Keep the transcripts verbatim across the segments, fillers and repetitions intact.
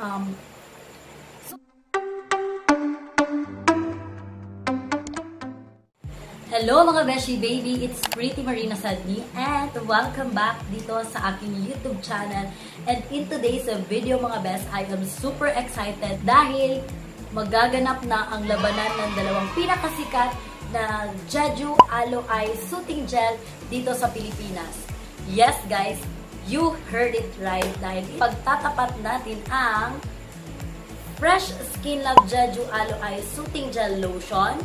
Um, Hello mga Beshi Baby! It's Pretty Marina Sadni and welcome back dito sa aking YouTube channel. And in today's video mga Bes, I am super excited dahil magaganap na ang labanan ng dalawang pinakasikat na Jeju Aloe Eyes Soothing Gel dito sa Pilipinas. Yes guys, you heard it right dahil pagtatapat natin ang Fresh Skin Love Jeju Aloe Eyes Soothing Gel Lotion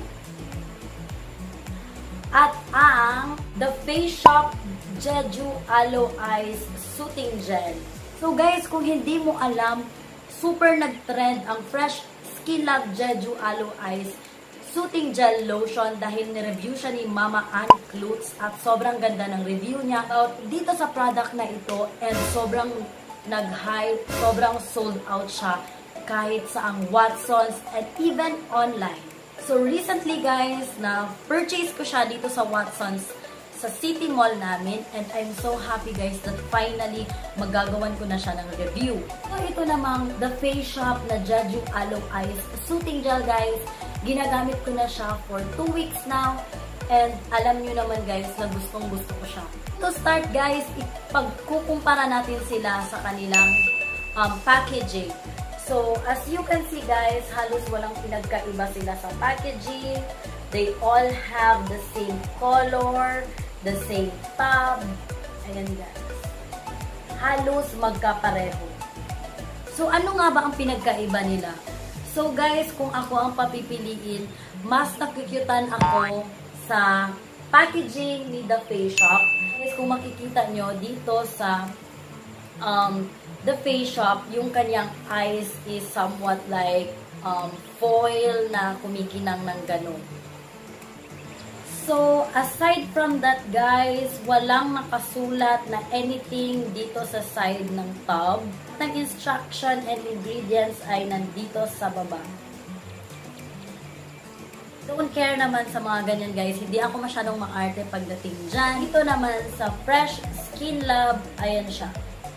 at ang The Face Shop Jeju Aloe Eyes Soothing Gel. So guys, kung hindi mo alam, super nag-trend ang Fresh Skin Love Jeju Aloe Eyes Soothing Gel Lotion dahil ni-review siya ni Mama Ann Klutz at sobrang ganda ng review niya about dito sa product na ito and sobrang nag-hype, sobrang sold out siya kahit sa ang Watsons and even online. So, recently guys, na-purchase ko siya dito sa Watsons sa City Mall namin and I'm so happy guys that finally magagawan ko na siya ng review. So, ito namang The Face Shop na Jeju Aloe Eyes Soothing Gel guys. Ginagamit ko na siya for two weeks now and alam nyo naman guys na gustong gusto ko siya. To start guys, ipagkukumpara natin sila sa kanilang um, packaging. So, as you can see guys, halos walang pinagkaiba sila sa packaging. They all have the same color, the same tab. Ayan guys. Halos magkapareho. So, ano nga ba ang pinagkaiba nila? So guys, kung ako ang papipiliin, mas nakukyutan ako sa packaging ni The Face Shop. Guys, kung makikita nyo dito sa um, The Face Shop, yung kanyang eyes is somewhat like um, foil na kumikinang ng ganun. So, aside from that guys, walang nakasulat na anything dito sa side ng tub. Ang instruction and ingredients ay nandito sa baba. Don't care naman sa mga ganyan guys. Hindi ako masyadong maarte pagdating dyan. Ito naman sa Fresh Skin Love, ayan siya.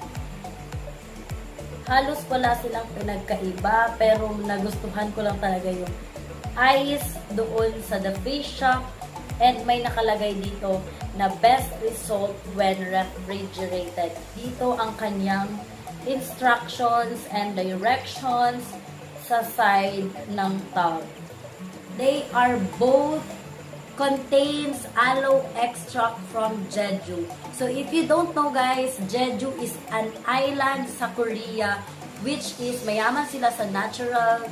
Halos wala silang pinagkaiba, pero nagustuhan ko lang talaga yung eyes doon sa The Face Shop. And may nakalagay dito na best result when refrigerated. Dito ang kanyang instructions and directions sa side ng tub. They are both contains aloe extract from Jeju. So if you don't know guys, Jeju is an island sa Korea which is mayaman sila sa natural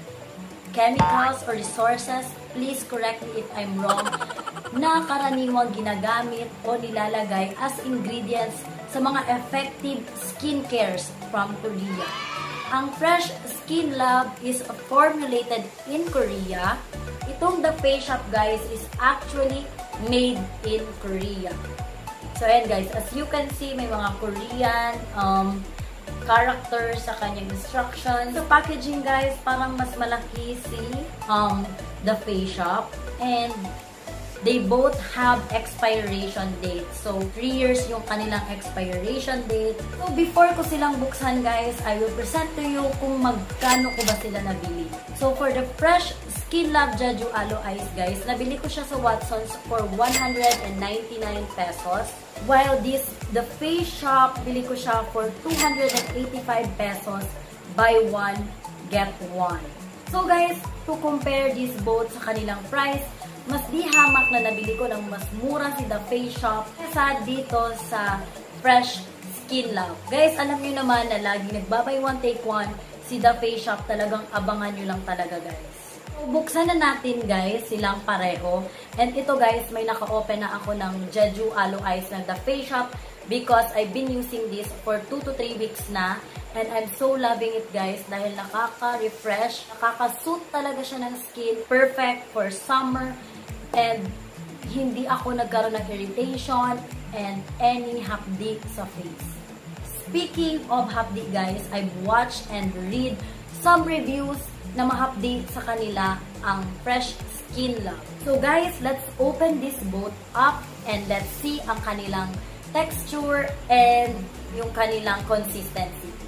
chemicals or resources. Please correct me if I'm wrong. Na karaniwang ginagamit o nilalagay as ingredients sa mga effective skincares from Korea. Ang Fresh Skin Love is formulated in Korea. Itong The Face Shop guys is actually made in Korea. So ayan guys, as you can see, may mga Korean um, characters sa kanyang instructions. So packaging guys, parang mas malaki si um, The Face Shop. And they both have expiration date. So, three years yung kanilang expiration date. So, before ko silang buksan guys, I will present to you kung magkano ko ba sila nabili. So, for the Fresh Skin Love Jeju Aloe Eyes guys, nabili ko siya sa Watsons for one hundred ninety-nine pesos. While this, The Face Shop, bili ko siya for two hundred eighty-five pesos. Buy one, get one. So guys, to compare these both sa kanilang price, mas di hamak na nabili ko ng mas mura si The Face Shop kaysa dito sa Fresh Skin Love. Guys, alam niyo naman na lagi nagbabay one take one si The Face Shop, talagang abangan nyo lang talaga guys. So, buksan na natin guys silang pareho. And ito guys, may naka-open na ako ng Jeju Aloe Eyes ng The Face Shop because I've been using this for two to three weeks na. And I'm so loving it guys dahil nakaka-refresh, nakaka-suit talaga siya ng skin. Perfect for summer. And hindi ako nagkaroon ng irritation and any hapdi sa face. Speaking of hapdi guys, I've watched and read some reviews na mahapdi sa kanila ang Fresh Skin Love. So guys, let's open this both up and let's see ang kanilang texture and yung kanilang consistency.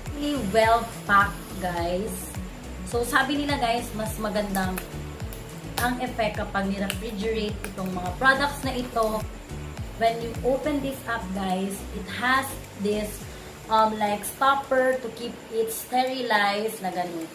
really well packed, guys. So, sabi nila guys, mas magandang ang effect kapag ni-refrigerate itong mga products na ito. When you open this up, guys, it has this um, like stopper to keep it sterilized na ganun.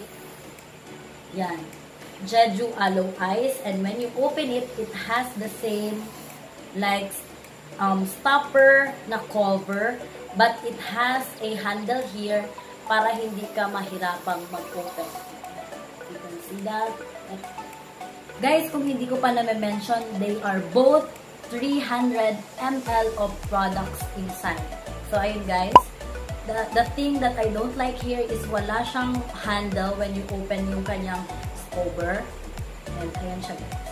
Yan. Jeju Aloe Ice. And when you open it, it has the same like um, stopper na cover. But it has a handle here para hindi ka mahirapang mag-open. You can see that. Guys, kung hindi ko pa na-mention, they are both three hundred milliliters of products inside. So, ayun guys. The, the thing that I don't like here is wala siyang handle when you open yung kanyang cover. And ayan siya guys.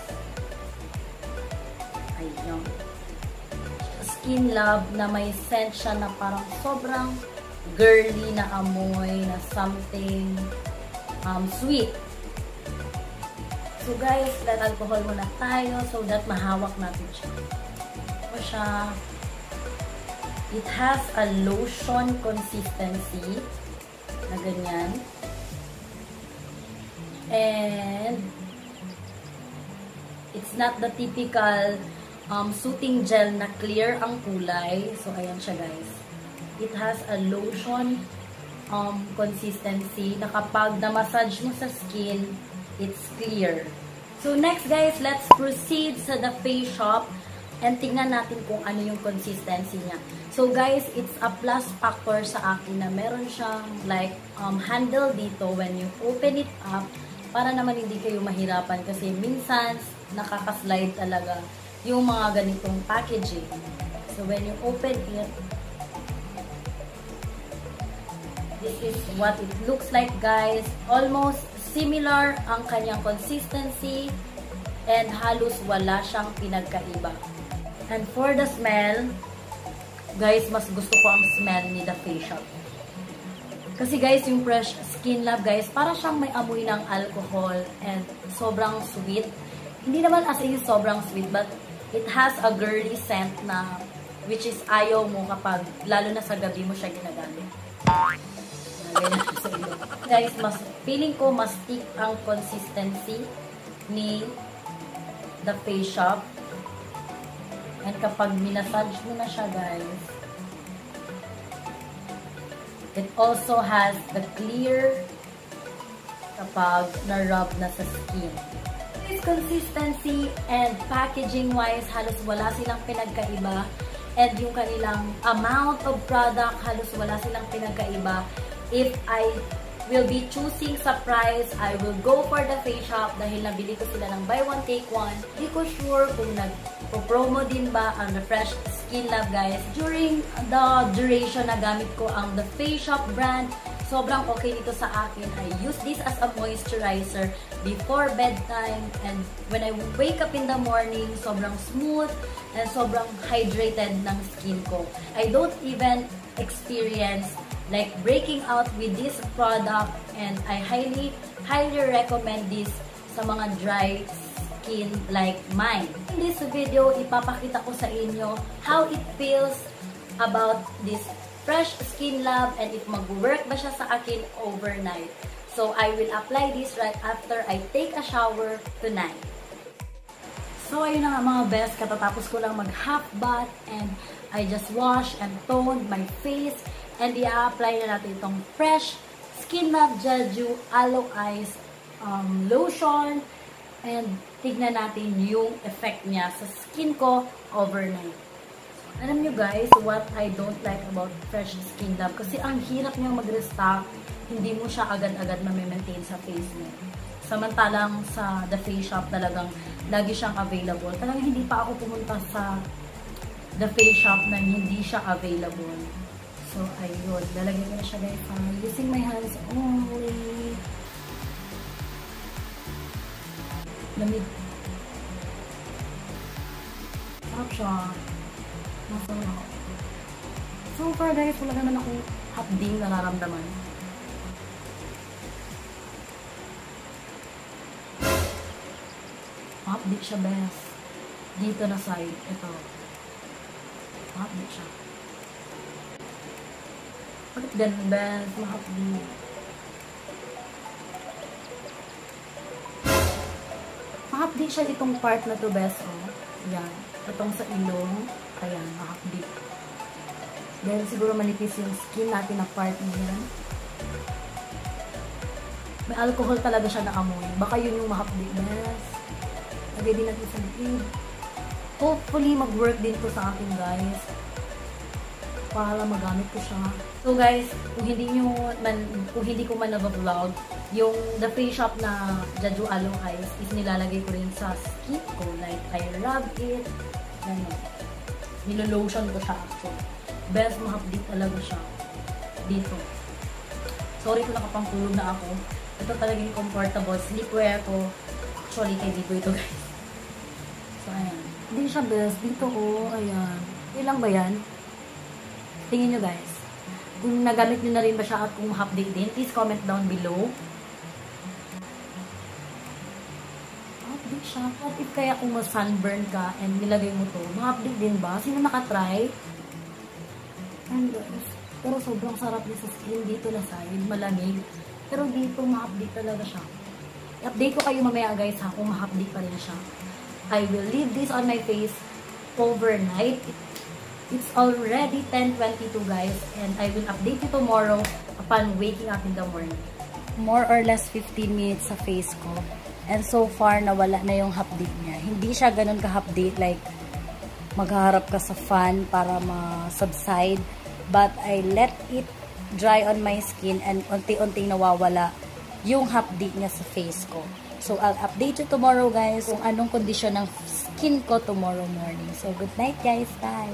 Ayun. Skin Love na may scent siya na parang sobrang girly na amoy na something um, sweet. So guys, let alcohol muna tayo so that mahawak natin siya. Ito siya. It has a lotion consistency na ganyan. And it's not the typical um, soothing gel na clear ang kulay. So ayan siya guys. It has a lotion um, consistency na kapag na-massage mo sa skin, it's clear. So, next guys, let's proceed sa the Face Shop and tingnan natin kung ano yung consistency niya. So, guys, it's a plus factor sa akin na meron siyang like um, handle dito when you open it up para naman hindi kayo mahirapan kasi minsan nakaka-slide talaga yung mga ganitong packaging. So, when you open it, this is what it looks like guys. Almost similar ang kanyang consistency and halos wala siyang pinagkaiba. And for the smell, guys, mas gusto ko ang smell ni The Face Shop. Kasi guys, yung Fresh Skin Love guys, para siyang may amoy ng alcohol and sobrang sweet. Hindi naman as in sobrang sweet, but it has a girly scent na which is ayaw mo kapag, lalo na sa gabi mo siya ginagamit. Guys, mas feeling ko mas thick ang consistency ni The Face Shop. And kapag minasage mo na siya, guys, it also has the clear kapag na-rub na sa skin. This consistency and packaging wise, halos wala silang pinagkaiba. And yung kanilang amount of product, halos wala silang pinagkaiba. If I will be choosing sa price, I will go for The Face Shop dahil nabili ko sila ng buy one take one. Hindi ko sure kung nag-promo din ba ang The Fresh Skin Love guys. During the duration na gamit ko ang The Face Shop brand, sobrang okay dito sa akin. I use this as a moisturizer before bedtime and when I wake up in the morning, sobrang smooth and sobrang hydrated ng skin ko. I don't even experience like breaking out with this product and I highly, highly recommend this sa mga dry skin like mine. In this video, ipapakita ko sa inyo how it feels about this Fresh Skin Love and if mag-work ba siya sa akin overnight. So, I will apply this right after I take a shower tonight. So, ayun na nga mga best, katatapos ko lang mag-half bath and I just wash and toned my face. And i-apply na natin itong Fresh Skin Love Jeju Aloe Ice um, Lotion. And tignan natin yung effect niya sa skin ko overnight. Alam nyo guys, what I don't like about Fresh Skin Love, kasi ang hirap niyang mag-restock, hindi mo siya agad-agad ma-maintain sa face mo. Samantalang sa The Face Shop talagang lagi siyang available. Talagang hindi pa ako pumunta sa The Face Shop na hindi siya available. So, ayun. Lalagyan ko na siya guys. Uh, using my hands only. Lamig. Sarap siya. Masarap ako. So far guys, wala naman akong hapding nararamdaman. Hapdik siya best. Dito na side. Ito. Hapdik siya. Bakit ganun, bes? Mahapdi. Mahapdi siya itong part na to, bes. Oh. Yan. Itong sa ilong. Ayan, mahapdi. Dahil siguro manipis yung skin natin na part niya. May alcohol talaga siya na amoy. Baka yun yung mahapdi, bes. Lagay din natin sa liig. Hopefully, mag-work din to sa akin, guys. Para magamit ko siya. So, guys, kung hindi nyo man, kung hindi ko man nag-vlog, yung The Face Shop na Jeju Aloe Eyes is nilalagay ko rin sa skin ko. Like, I rub it. Ganun. Nilolotion ko siya actually. Best mahapdi talaga siya. Dito. Sorry kung nakapangkulog na ako. Ito talagang comfortable. Sleepwear ko. Actually, kay Bibo ito, guys. So, ayan. Hindi siya best. Dito ko, ayan. Ilang ba yan? Tingin nyo, guys. Kung nagamit nyo na rin ba siya at kung mahapdi din, please comment down below. Mahapdi siya. What if kaya kung ma-sunburn ka and nilagay mo to, mahapdi din ba? Sino nakatry? And guys, pero sobrang sarap niya sa skin dito na side. Malamig. Pero dito, mahapdi talaga siya. I-update ko kayo mamaya, guys, ha, kung mahapdi pa rin siya. I will leave this on my face overnight. It's already ten twenty-two, guys, and I will update you tomorrow upon waking up in the morning. More or less fifteen minutes sa face ko. And so far, nawala na yung hapdi niya. Hindi siya ganun ka-hapdi, like magharap ka sa fan para ma-subside. But I let it dry on my skin and unti-unting nawawala yung hapdi niya sa face ko. So, I'll update you tomorrow, guys, kung anong kondisyon ng skin ko tomorrow morning. So, good night, guys. Bye!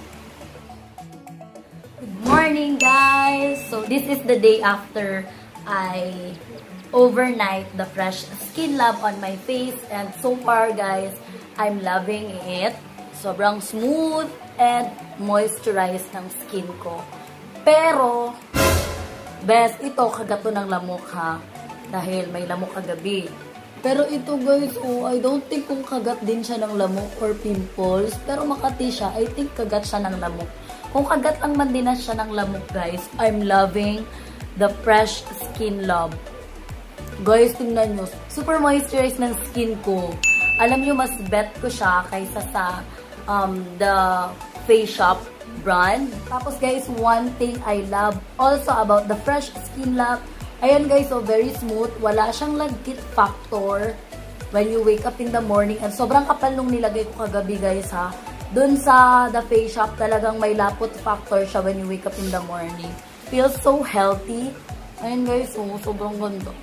Good morning, guys! So, this is the day after I overnight the Fresh Skin Lab on my face. And so far, guys, I'm loving it. Sobrang smooth and moisturized ng skin ko. Pero, best, ito, kagato ng lamok, ha? Dahil may lamok kagabi. Pero ito, guys, oh, I don't think kung kagat din siya ng lamok or pimples. Pero makati siya, I think kagat siya ng lamok. Kung kagat ang mandinas siya ng lamok, guys, I'm loving the Fresh Skin Lab. Guys, tingnan nyo. Super moisturized ng skin ko. Alam nyo, mas bet ko siya kaysa sa um, the Face Shop brand. Tapos, guys, one thing I love also about the Fresh Skin Lab, ayan, guys, so very smooth. Wala siyang lagkit factor when you wake up in the morning. And sobrang kapal nung nilagay ko kagabi, guys, ha. Dun sa The Face Shop, talagang may lapot factor siya when you wake up in the morning. Feels so healthy. Ayun, guys, oh, sobrang ganda.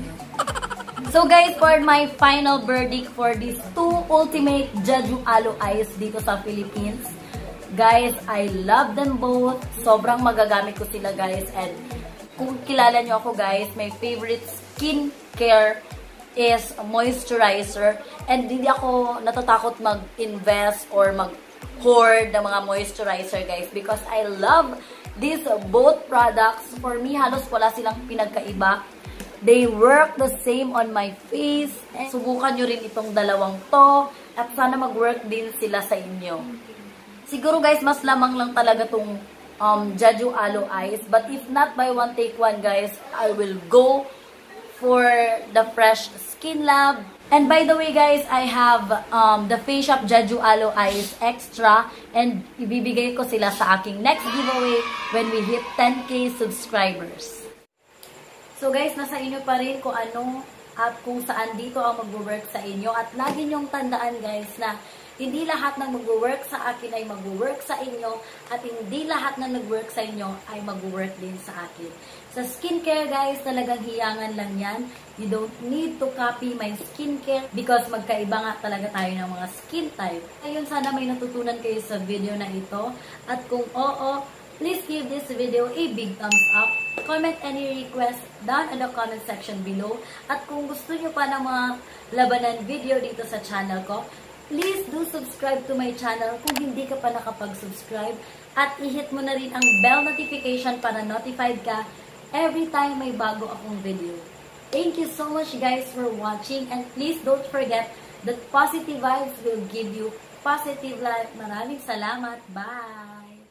So, guys, for my final verdict for these two ultimate Jeju Aloe Eyes dito sa Philippines, guys, I love them both. Sobrang magagamit ko sila, guys. And kung kilala nyo ako, guys, my favorite skincare is moisturizer. And hindi ako natatakot mag-invest or mag-hoard ng mga moisturizer, guys, because I love these both products. For me, halos wala silang pinagkaiba. They work the same on my face. And subukan nyo rin itong dalawang to. At sana mag-work din sila sa inyo. Siguro, guys, mas lamang lang talaga tong um, Jeju Aloe Eyes. But if not buy one, take one, guys, I will go for the Fresh Skin Lab. And by the way, guys, I have um, the Face Shop Jeju Aloe Eyes Extra. And ibibigay ko sila sa aking next giveaway when we hit ten K subscribers. So, guys, nasa inyo pa rin kung ano at kung saan dito ang mag-work sa inyo. At lagi nyong tandaan, guys, na hindi lahat ng mag-work sa akin ay mag-work sa inyo at hindi lahat ng nag-work sa inyo ay mag-work din sa akin. Sa skincare, guys, talagang hiyangan lang yan. You don't need to copy my skincare because magkaiba nga talaga tayo ng mga skin type. Ayun, sana may natutunan kayo sa video na ito. At kung oo, please give this video a big thumbs up. Comment any request down in the comment section below. At kung gusto nyo pa ng mga labanan video dito sa channel ko, please do subscribe to my channel kung hindi ka pa nakapag-subscribe. At i-hit mo na rin ang bell notification para notified ka every time may bago akong video. Thank you so much, guys, for watching. And please don't forget that positive vibes will give you positive life. Maraming salamat. Bye!